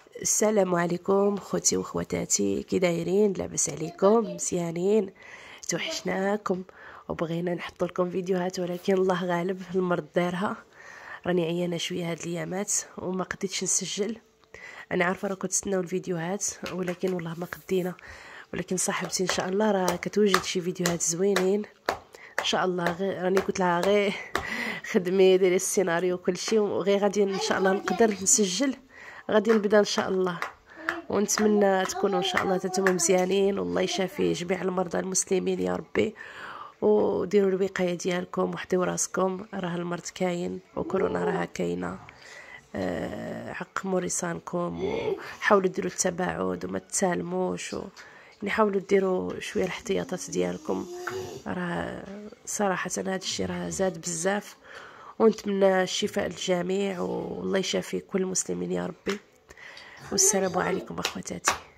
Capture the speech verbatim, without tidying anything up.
السلام عليكم خوتي وخواتاتي، كي دايرين؟ لاباس عليكم؟ مزيانين؟ توحشناكم وبغينا نحط لكم فيديوهات، ولكن الله غالب المرض دارها. راني عيانه شويه هاد الايامات وما قديتش نسجل. انا عارفه راكم تستناو الفيديوهات، ولكن والله ما قدينا. ولكن صاحبتي ان شاء الله راه كتوجد شي فيديوهات زوينين ان شاء الله. غير راني قلت لها غير خدمي ديري السيناريو وكلشي، وغير غادي ان شاء الله نقدر نسجل، غادي نبدا ان شاء الله. ونتمنى تكونوا ان شاء الله نتوما مزيانين، والله يشافي جميع المرضى المسلمين يا ربي. وديروا الوقايه ديالكم وحدوا راسكم، راه المرض كاين وكورونا راها كاينه. أه عقموا ريسانكم وحاولوا ديروا التباعد وما تسالموش و... يعني حاولوا ديروا شويه الاحتياطات ديالكم. راه صراحه هذا الشيء راه زاد بزاف، ونتمنى الشفاء للجميع والله يشافي كل المسلمين يا ربي. والسلام عليكم اخواتاتي.